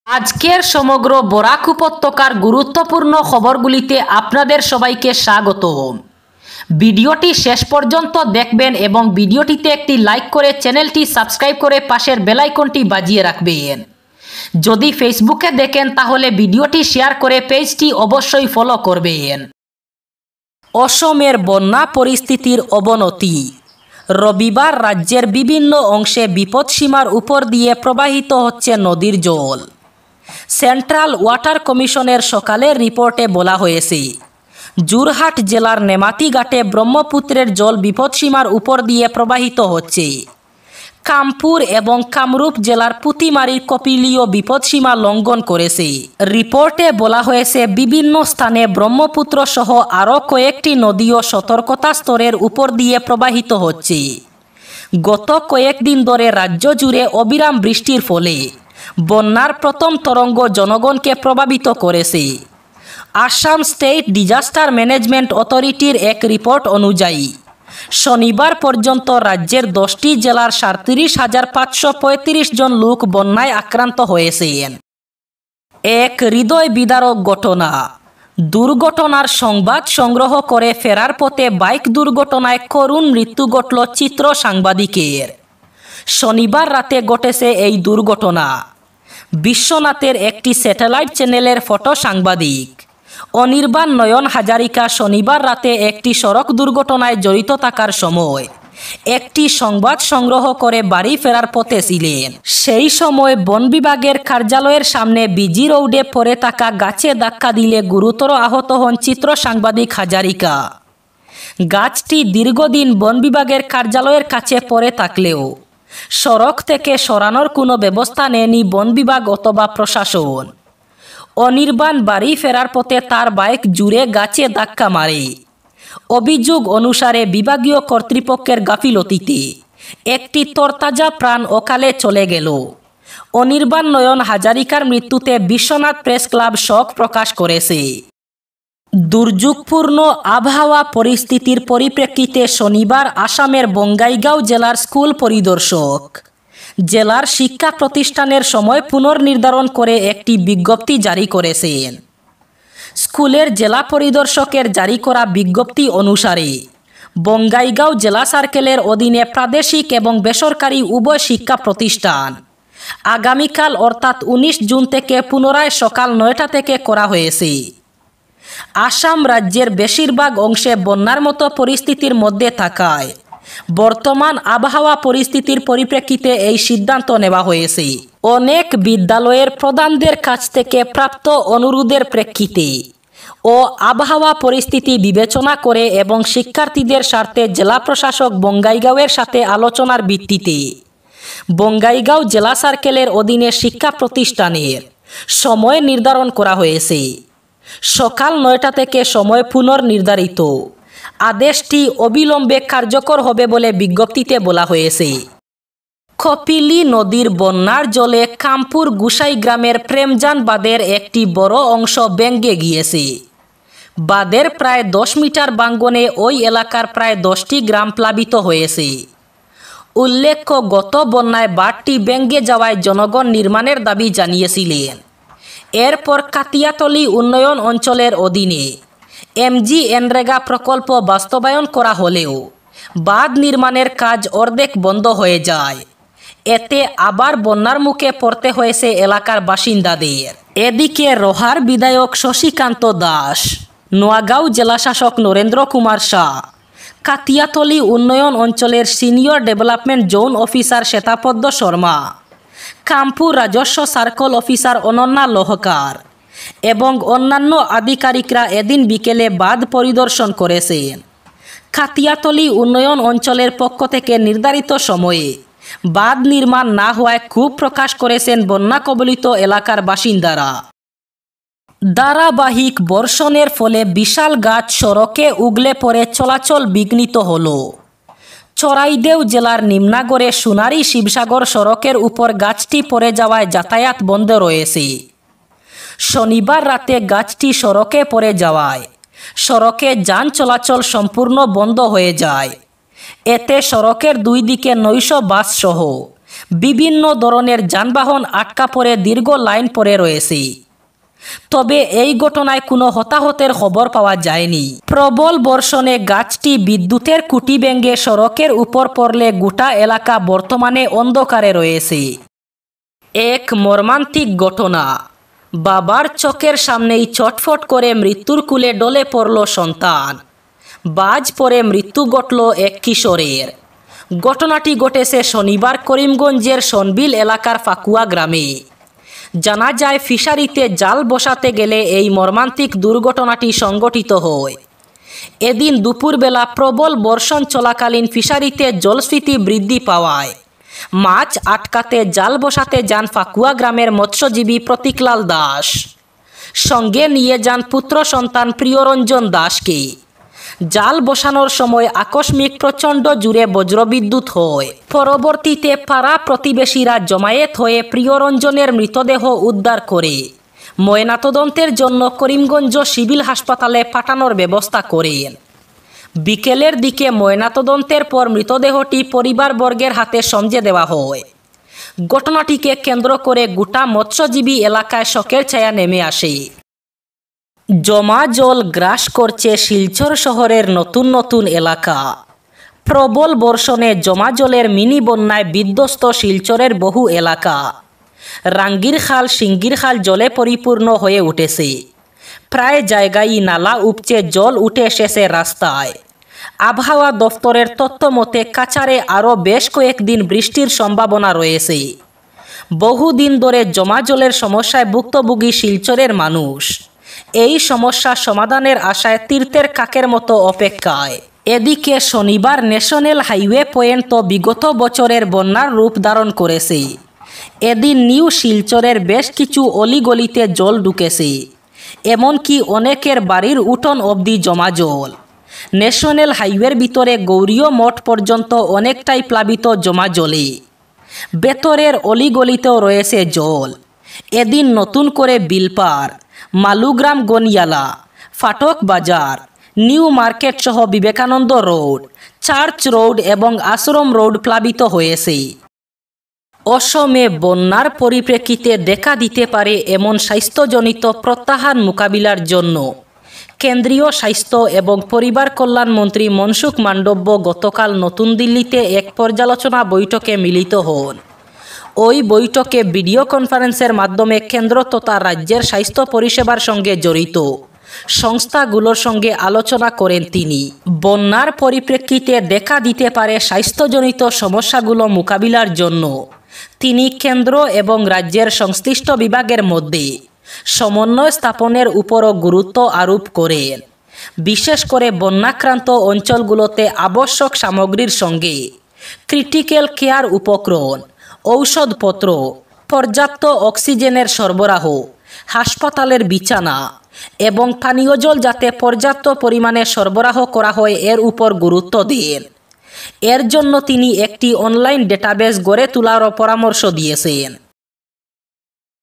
আজকের সমগ্র বরাক উপত্যকার গুরুত্বপূর্ণ খবরগুলিতে আপনাদের সবাইকে স্বাগত। ভিডিওটি শেষ পর্যন্ত দেখবেন এবং ভিডিওটিতে একটি লাইক করে চ্যানেলটি সাবস্ক্রাইব করে পাশের বেল আইকনটি বাজিয়ে রাখবেন। যদি ফেসবুকে দেখেন তাহলে ভিডিওটি শেয়ার করে পেজটি অবশ্যই ফলো করবেন। অসমের বন্যা পরিস্থিতির অবনতি। রবিবার রাজ্যের বিভিন্ন অংশে বিপদসীমার উপর দিয়ে প্রবাহিত হচ্ছে নদীর জল। সেন্ট্রাল ওয়াটার কমিশনের সকালের রিপোর্টে বলা হয়েছে, যোরহাট জেলার নেমাতি ঘাটে ব্রহ্মপুত্রের জল বিপদসীমার উপর দিয়ে প্রবাহিত হচ্ছে। কামপুর এবং কামরূপ জেলার পুঁতিমারির কপিলীয় বিপদসীমা লঙ্ঘন করেছে। রিপোর্টে বলা হয়েছে, বিভিন্ন স্থানে ব্রহ্মপুত্র সহ আরও কয়েকটি নদীও সতর্কতা স্তরের উপর দিয়ে প্রবাহিত হচ্ছে। গত কয়েকদিন ধরে রাজ্য জুড়ে অবিরাম বৃষ্টির ফলে বন্যার প্রথম তরঙ্গ জনগণকে প্রভাবিত করেছে। আসাম স্টেট ডিজাস্টার ম্যানেজমেন্ট অথরিটির এক রিপোর্ট অনুযায়ী শনিবার পর্যন্ত রাজ্যের 10টি জেলার 37,535 জন লোক বন্যায় আক্রান্ত হয়েছেন। এক হৃদয় বিদারক ঘটনা। দুর্ঘটনার সংবাদ সংগ্রহ করে ফেরার পথে বাইক দুর্ঘটনায় করুণ মৃত্যু ঘটল চিত্র সাংবাদিকের। শনিবার রাতে ঘটেছে এই দুর্ঘটনা। বিশ্বনাথের একটি স্যাটেলাইট চ্যানেলের ফটো সাংবাদিক অনির্বাণ নয়ন হাজারিকা শনিবার রাতে একটি সড়ক দুর্ঘটনায় জড়িত থাকার সময় একটি সংবাদ সংগ্রহ করে বাড়ি ফেরার পথে ছিলেন। সেই সময় বন বিভাগের কার্যালয়ের সামনে বিজি রোডে পড়ে থাকা গাছে ধাক্কা দিলে গুরুতর আহত হন চিত্র সাংবাদিক হাজারিকা। গাছটি দীর্ঘদিন বন বিভাগের কার্যালয়ের কাছে পড়ে থাকলেও সড়ক থেকে সরানোর কোনো ব্যবস্থা নেয়নি বন বিভাগ অথবা প্রশাসন। অনির্বাণ বাড়ি ফেরার পথে তার বাইক জুড়ে গাছে ধাক্কা মারে। অভিযোগ অনুসারে বিভাগীয় কর্তৃপক্ষের গাফিলতিতে একটি তরতাজা প্রাণ অকালে চলে গেল। অনির্বাণ নয়ন হাজারিকার মৃত্যুতে বিশ্বনাথ প্রেস ক্লাব শোক প্রকাশ করেছে। দুর্যোগপূর্ণ আবহাওয়া পরিস্থিতির পরিপ্রেক্ষিতে শনিবার আসামের বঙ্গাইগাঁও জেলার স্কুল পরিদর্শক জেলার শিক্ষা প্রতিষ্ঠানের সময় পুনর্নির্ধারণ করে একটি বিজ্ঞপ্তি জারি করেছেন। স্কুলের জেলা পরিদর্শকের জারি করা বিজ্ঞপ্তি অনুসারে বঙ্গাইগাঁও জেলা সার্কেলের অধীনে প্রাদেশিক এবং বেসরকারি উভয় শিক্ষা প্রতিষ্ঠান আগামীকাল অর্থাৎ 19 জুন থেকে পুনরায় সকাল 9টা থেকে করা হয়েছে। আসাম রাজ্যের বেশিরভাগ অংশে বন্যার মতো পরিস্থিতির মধ্যে থাকায় বর্তমান আবহাওয়া পরিস্থিতির পরিপ্রেক্ষিতে এই সিদ্ধান্ত নেওয়া হয়েছে। অনেক বিদ্যালয়ের প্রধানদের কাছ থেকে প্রাপ্ত অনুরোধের প্রেক্ষিতে ও আবহাওয়া পরিস্থিতি বিবেচনা করে এবং শিক্ষার্থীদের স্বার্থে জেলা প্রশাসক বঙ্গাইগাঁওয়ের সাথে আলোচনার ভিত্তিতে বঙ্গাইগাঁও জেলা সার্কেলের অধীনে শিক্ষা প্রতিষ্ঠানের সময় নির্ধারণ করা হয়েছে। সকাল 9টা থেকে সময় পুনর্নির্ধারিত। আদেশটি অবিলম্বে কার্যকর হবে বলে বিজ্ঞপ্তিতে বলা হয়েছে। কপিলী নদীর বন্যার জলে কামপুর গুসাই গ্রামের প্রেমজান বাঁধের একটি বড় অংশ ভেঙে গিয়েছে। বাঁধের প্রায় 10 মিটার ভাঙ্গনে ওই এলাকার প্রায় 10টি গ্রাম প্লাবিত হয়েছে। উল্লেখ্য, গত বন্যায় বাঁধটি ভেঙে যাওয়ায় জনগণ নির্মাণের দাবি জানিয়েছিলেন। এরপর কাতিয়াতলী উন্নয়ন অঞ্চলের অধীনে MGNREGA প্রকল্প বাস্তবায়ন করা হলেও বাঁধ নির্মাণের কাজ অর্ধেক বন্ধ হয়ে যায়। এতে আবার বন্যার মুখে পড়তে হয়েছে এলাকার বাসিন্দাদের। এদিকে রোহার বিধায়ক শশীকান্ত দাস, নোয়াগাঁও জেলাশাসক নরেন্দ্র কুমার শাহ, কাতিয়াতলী উন্নয়ন অঞ্চলের senior development zone officer Shwetapadma Sharma, Kampur রাজস্ব সার্কেল অফিসার অনন্যা লোহকার এবং অন্যান্য আধিকারিকরা এদিন বিকেলে বাঁধ পরিদর্শন করেছেন। কাতিয়াতলী উন্নয়ন অঞ্চলের পক্ষ থেকে নির্ধারিত সময়ে বাঁধ নির্মাণ না হওয়ায় ক্ষোভ প্রকাশ করেছেন বন্যা কবলিত এলাকার বাসিন্দারা। ধারাবাহিক বর্ষণের ফলে বিশাল গাছ সড়কে উগলে পড়ে চলাচল বিঘ্নিত হল। চড়াইদেও জেলার নিম্নাগড়ে সোনারী শিবসাগর সড়কের উপর গাছটি পড়ে যাওয়ায় যাতায়াত বন্ধ রয়েছে। শনিবার রাতে গাছটি সড়কে পড়ে যাওয়ায় সড়কে যান চলাচল সম্পূর্ণ বন্ধ হয়ে যায়। এতে সড়কের দুই দিকে 900 বাস সহ বিভিন্ন ধরনের যানবাহন আটকা পড়ে দীর্ঘ লাইন পড়ে রয়েছে। তবে এই ঘটনায় কোনো হতাহতের খবর পাওয়া যায়নি। প্রবল বর্ষণে গাছটি বিদ্যুতের খুঁটি ভেঙে সড়কের উপর পড়লে গোটা এলাকা বর্তমানে অন্ধকারে রয়েছে। এক মর্মান্তিক ঘটনা। বাবার চোখের সামনেই ছটফট করে মৃত্যুর কোলে ডলে পড়ল সন্তান। বাজ পড়ে মৃত্যু ঘটল এক কিশোরের। ঘটনাটি ঘটেছে শনিবার করিমগঞ্জের সনবিল এলাকার ফাকুয়া গ্রামে। জানা যায়, ফিশারিতে জাল বসাতে গেলে এই মর্মান্তিক দুর্ঘটনাটি সংঘটিত হয়। এদিন দুপুরবেলা প্রবল বর্ষণ চলাকালীন ফিশারিতে জলস্ফীতি বৃদ্ধি পাওয়ায় মাছ আটকাতে জাল বসাতে যান ফাকুয়া গ্রামের মৎস্যজীবী প্রতীকলাল দাস। সঙ্গে নিয়ে যান পুত্র সন্তান প্রিয়রঞ্জন দাসকে। জাল বসানোর সময় আকস্মিক প্রচণ্ড জোরে বজ্রবিদ্যুৎ হয়। পরবর্তীতে পাড়া প্রতিবেশীরা জমায়েত হয়ে প্রিয়রঞ্জনের মৃতদেহ উদ্ধার করে ময়নাতদন্তের জন্য করিমগঞ্জ সিভিল হাসপাতালে পাঠানোর ব্যবস্থা করেন। বিকেলের দিকে ময়নাতদন্তের পর মৃতদেহটি পরিবারবর্গের হাতে সমঝে দেওয়া হয়। ঘটনাটিকে কেন্দ্র করে গোটা মৎস্যজীবী এলাকায় শোকের ছায়া নেমে আসে। জমা জল গ্রাস করছে শিলচর শহরের নতুন নতুন এলাকা। প্রবল বর্ষণে জমা জলের মিনি বন্যায় বিধ্বস্ত শিলচরের বহু এলাকা। রাঙ্গির খাল, সিঙ্গির খাল জলে পরিপূর্ণ হয়ে উঠেছে। প্রায় জায়গায় নালা উপচে জল উঠে এসেছে রাস্তায়। আবহাওয়া দফতরের তথ্য মতে কাছাড়ে আরও বেশ কয়েকদিন বৃষ্টির সম্ভাবনা রয়েছে। বহুদিন ধরে জমা জলের সমস্যায় ভুক্তভোগী শিলচরের মানুষ এই সমস্যা সমাধানের আশায় তীর্থের কাকের মতো অপেক্ষায়। এদিকে শনিবার ন্যাশনাল হাইওয়ে পয়েন্ট তো বিগত বছরের বন্যার রূপ ধারণ করেছে। এদিন নিউ শিলচরের বেশ কিছু অলিগলিতে জল ঢুকেছে। এমনকি অনেকের বাড়ির উঠোন অবধি জমা জল। ন্যাশনাল হাইওয়ের ভিতরে গৌরীয় মঠ পর্যন্ত অনেকটাই প্লাবিত জমা জলে। ভেতরের অলিগলিতেও রয়েছে জল। এদিন নতুন করে বিলপার, মালুগ্রাম গনিয়ালা, ফাটক বাজার, নিউ মার্কেট সহ বিবেকানন্দ রোড, চার্চ রোড এবং আশ্রম রোড প্লাবিত হয়েছে। অসমে বন্যার পরিপ্রেক্ষিতে দেখা দিতে পারে এমন স্বাস্থ্যজনিত প্রত্যাহ্বান মোকাবিলার জন্য কেন্দ্রীয় স্বাস্থ্য এবং পরিবার কল্যাণ মন্ত্রী মনসুখ মান্ডব্য গতকাল নতুন দিল্লিতে এক পর্যালোচনা বৈঠকে মিলিত হন। ওই বৈঠকে ভিডিও কনফারেন্সের মাধ্যমে কেন্দ্র তথা রাজ্যের স্বাস্থ্য পরিষেবার সঙ্গে জড়িত সংস্থাগুলোর সঙ্গে আলোচনা করেন তিনি। বন্যার পরিপ্রেক্ষিতে দেখা দিতে পারে স্বাস্থ্যজনিত সমস্যাগুলো মোকাবিলার জন্য তিনি কেন্দ্র এবং রাজ্যের সংশ্লিষ্ট বিভাগের মধ্যে সমন্বয় স্থাপনের উপরও গুরুত্ব আরোপ করেন। বিশেষ করে বন্যাক্রান্ত অঞ্চলগুলোতে আবশ্যক সামগ্রীর সঙ্গে ক্রিটিক্যাল কেয়ার উপকরণ, ঔষধপত্র, পর্যাপ্ত অক্সিজেনের সরবরাহ, হাসপাতালের বিছানা এবং পানীয় জল যাতে পর্যাপ্ত পরিমাণে সরবরাহ করা হয় এর উপর গুরুত্ব দেন। এর জন্য তিনি একটি অনলাইন ডেটাবেস গড়ে তোলারও পরামর্শ দিয়েছেন।